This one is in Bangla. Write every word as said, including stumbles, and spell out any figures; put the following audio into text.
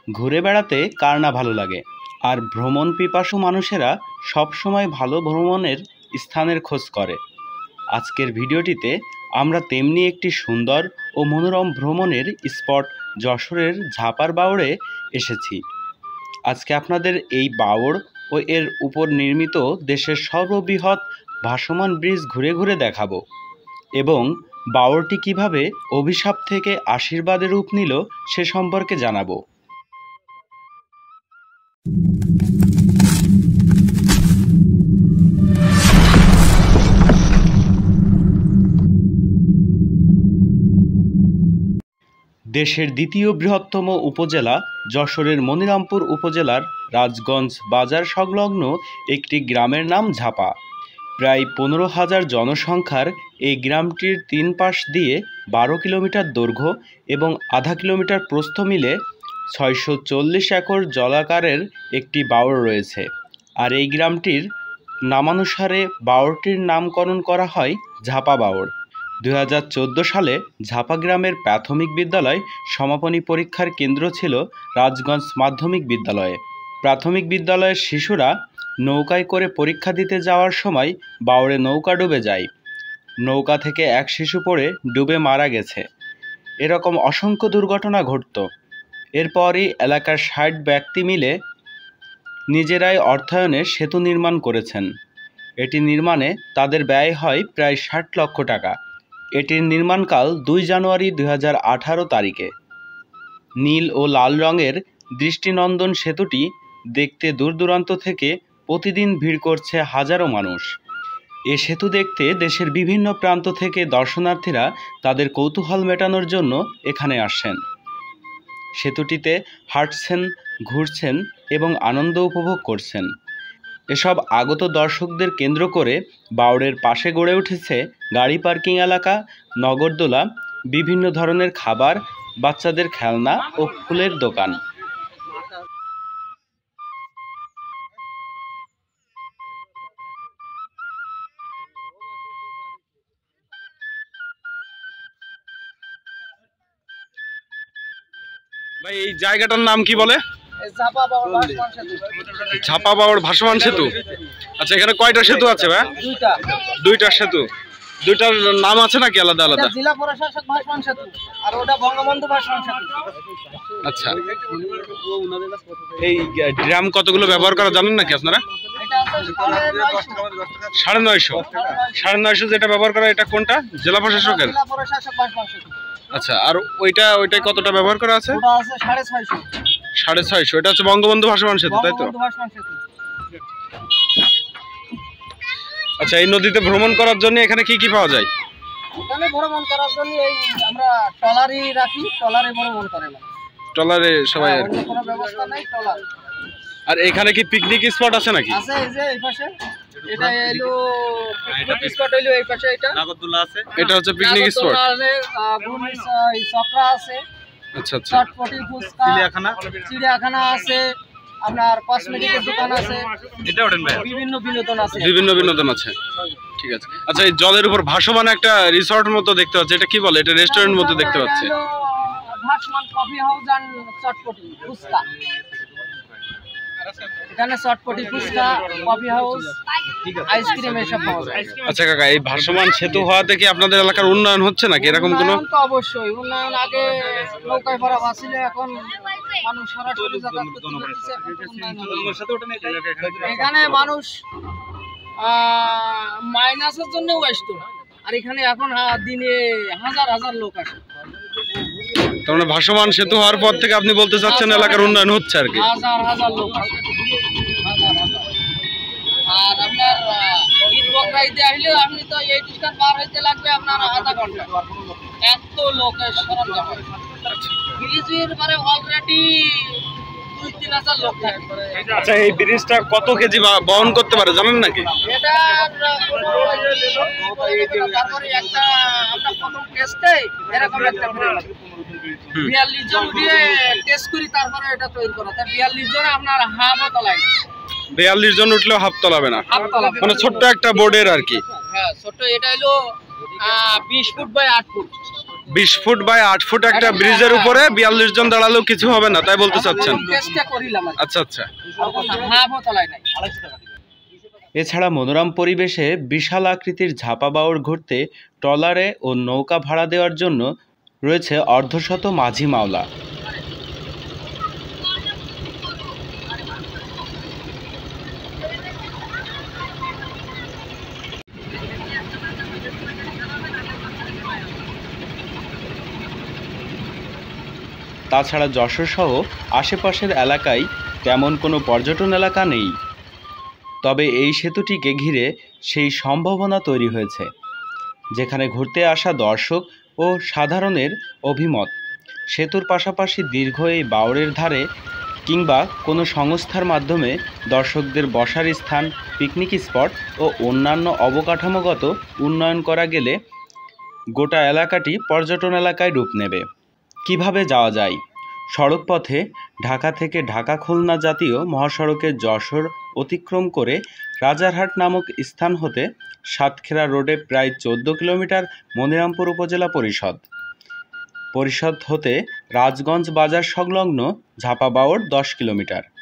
ঘুরে বেড়াতে কার না ভালো লাগে, আর ভ্রমণ পিপাসু মানুষেরা সবসময় ভালো ভ্রমণের স্থানের খোঁজ করে। আজকের ভিডিওটিতে আমরা তেমনি একটি সুন্দর ও মনোরম ভ্রমণের স্পট যশোরের ঝাপার বাওড়ে এসেছি। আজকে আপনাদের এই বাওড় ও এর উপর নির্মিত দেশের সর্ববৃহৎ ভাসমান ব্রিজ ঘুরে ঘুরে দেখাবো এবং বাওড়টি কিভাবে অভিশাপ থেকে আশীর্বাদের রূপ নিল সে সম্পর্কে জানাবো। দেশের দ্বিতীয় বৃহত্তম উপজেলা যশোরের মনিরামপুর উপজেলার রাজগঞ্জ বাজার সংলগ্ন একটি গ্রামের নাম ঝাপা। প্রায় পনেরো হাজার জনসংখ্যার এই গ্রামটির তিন পাশ দিয়ে বারো কিলোমিটার দৈর্ঘ্য এবং আধা কিলোমিটার প্রস্থ মিলে ছয়শো চল্লিশ একর জলাকারের একটি বাওড় রয়েছে। আর এই গ্রামটির নামানুসারে বাওড়টির নামকরণ করা হয় ঝাপা বাওড়। দুই হাজার চোদ্দো সালে ঝাপা গ্রামের প্রাথমিক বিদ্যালয় সমাপনী পরীক্ষার কেন্দ্র ছিল রাজগঞ্জ মাধ্যমিক বিদ্যালয়ে। প্রাথমিক বিদ্যালয়ের শিশুরা নৌকায় করে পরীক্ষা দিতে যাওয়ার সময় বাওড়ে নৌকা ডুবে যায়। নৌকা থেকে এক শিশু পড়ে ডুবে মারা গেছে। এরকম অসংখ্য দুর্ঘটনা ঘটত। এরপরই এলাকার ষাট ব্যক্তি মিলে নিজেরাই অর্থায়নে সেতু নির্মাণ করেছেন। এটি নির্মাণে তাদের ব্যয় হয় প্রায় ষাট লক্ষ টাকা। এটির নির্মাণকাল দুই জানুয়ারি দুই হাজার আঠারো তারিখে। নীল ও লাল রঙের দৃষ্টিনন্দন সেতুটি দেখতে দূর দূরান্ত থেকে প্রতিদিন ভিড় করছে হাজারো মানুষ। এ সেতু দেখতে দেশের বিভিন্ন প্রান্ত থেকে দর্শনার্থীরা তাদের কৌতূহল মেটানোর জন্য এখানে আসেন। সেতুটিতে হাঁটছেন, ঘুরছেন এবং আনন্দ উপভোগ করছেন। এসব আগত দর্শকদের কেন্দ্র করে বাওড়ের পাশে গড়ে উঠেছে গাড়ি পার্কিং এলাকা, নগরদোলা, বিভিন্ন ধরনের খাবার, বাচ্চাদের খেলনা ও ফুলের দোকান। ভাই, এই জায়গাটার নাম কি বলে? ঝাপা বাওড় ভাসমান সেতু। আচ্ছা, এখানে কয়টা সেতু আছে ভাই? দুইটা। দুইটা সেতু। দুইটার নাম আছে নাকি আলাদা আলাদা? জেলা প্রশাসক ভাসমান সেতু আর ওটা বঙ্গবন্ধু ভাসমান সেতু। আচ্ছা, এই ড্রাম কতগুলো ব্যবহার করা জানেন নাকি আপনারা? সাড়ে নয়শো সাড়ে নয়শো যেটা ব্যবহার করা, এটা কোনটা? জেলা প্রশাসকের। জেলা প্রশাসক ভাসমান সেতু। আচ্ছা, আর ওইটা ওইটাই কতটা ব্যবহার করা আছে? ওটা আছে সাড়ে ছয়শো। সাড়ে ছয়শো। এটা হচ্ছে বঙ্গবন্ধু ভাসমান সেতু, তাই তো? আচ্ছা, এই নদীতে ভ্রমণ করার জন্য এখানে কি কি পাওয়া যায়? এখানে ভ্রমণ করার জন্য এই আমরা ট্রলারই রাখি, ট্রলারে ভ্রমণ করে না। ট্রলারে সবাই? অন্য কোনো ব্যবস্থা নাই, ট্রলার। আর এখানে কি পিকনিক স্পট আছে নাকি? আছে, এই যে এই পাশে এটা হলো পিকনিক স্পট, হলো এই পাশে এটা নাগরদোলা আছে। এটা হচ্ছে পিকনিক স্পট। চক্রা আছে। আচ্ছা আচ্ছা। চটপটি, ফুচকা, চিড়িয়াখানা চিড়িয়াখানা আছে, আপনার কসমেটিকের দোকান আছে। এটা ওঠেন ভাই, বিভিন্ন বিনোদন আছে। বিভিন্ন বিনোদন আছে, ঠিক আছে। আচ্ছা, এই জলের উপর ভাসমান একটা রিসর্ট মতো দেখতে পাচ্ছি, এটা কি বলে? এটা রেস্টুরেন্ট মতো দেখতে পাচ্ছি। ভাসমান coffee house and chotpoti fuchka. এখানে chotpoti, fuchka, coffee house, ice cream এসব পাওয়া যায়। আচ্ছা কাকা, এই ভাসমান সেতু হওয়াতে কি আপনাদের এলাকার উন্নয়ন হচ্ছে নাকি? এরকম কোনো? তো অবশ্যই উন্নয়ন। আগে নৌকায় ভরা ছিল, এখন মানুষ সরাসরি যাতায়াত করতে পারছে। এখানে মানুষ মাইনাসের জন্য আসতো, আর এখানে এখন দিনে হাজার হাজার লোক আসে। তার মানে ভাসমান সেতু হওয়ার পর থেকে আপনি বলতে চাচ্ছেন এলাকার উন্নয়ন হচ্ছে আর কি? হাজার হাজার লোক আসে, হাজার হাজার। আর আপনার ঈদ বকরা ঈদে আসলে আপনি তো এই স্টেশন পার হইতে লাগবে আপনার আধা ঘন্টা। এত লোকের সরঞ্জাম। ব্রিজের পরে অলরেডি দুই তিন হাজার লোক থাকে। আচ্ছা, এই ব্রিজটা কত কেজি বহন করতে পারে জানেন নাকি? এটা তারপরে একটা আমরা প্রথম টেস্টে এরকম একটা বিয়াল্লিশ জন দিয়ে টেস্ট করি, তারপরে এটা তৈরি করা। তাই বিয়াল্লিশ জন আপনার হাফও তলায় না। বিয়াল্লিশ জন উঠলেও হাফ তলাবে না, হাফ তলাবে মানে ছোট্ট একটা বোর্ডের আর কি। হ্যাঁ, ছোট। এটা হলো বিশ ফুট বাই আট ফুট। বিশ ফুট বাই আট ফুট একটা ব্রিজের উপরে বিয়াল্লিশ জন দাঁড়ালেও কিছু হবে না, তাই বলতে চাচ্ছেন? আচ্ছা আচ্ছা। এছাড়া মনোরম পরিবেশে বিশাল আকৃতির ঝাপা বাওড় ঘুরতে ট্রলারে ও নৌকা ভাড়া দেওয়ার জন্য রয়েছে অর্ধশত মাঝি মাওলা। তাছাড়া যশোর সহ আশেপাশের এলাকায় তেমন কোনো পর্যটন এলাকা নেই। তবে এই সেতুটিকে ঘিরে সেই সম্ভাবনা তৈরি হয়েছে, যেখানে ঘুরতে আসা দর্শক ও সাধারণের অভিমত সেতুর পাশাপাশি দীর্ঘ এই বাওড়ের ধারে কিংবা কোনো সংস্থার মাধ্যমে দর্শকদের বসার স্থান, পিকনিক স্পট ও অন্যান্য অবকাঠামোগত উন্নয়ন করা গেলে গোটা এলাকাটি পর্যটন এলাকায় রূপ নেবে। কিভাবে যাওয়া যায়? সড়কপথে ঢাকা থেকে ঢাকা খুলনা জাতীয় মহাসড়কে যশোর অতিক্রম করে রাজারহাট নামক স্থান হতে সাতক্ষীরা রোডে প্রায় চোদ্দ কিলোমিটার মনিরামপুর উপজেলা পরিষদ পরিষদ হতে রাজগঞ্জ বাজার সংলগ্ন ঝাপা বাওড় দশ কিলোমিটার।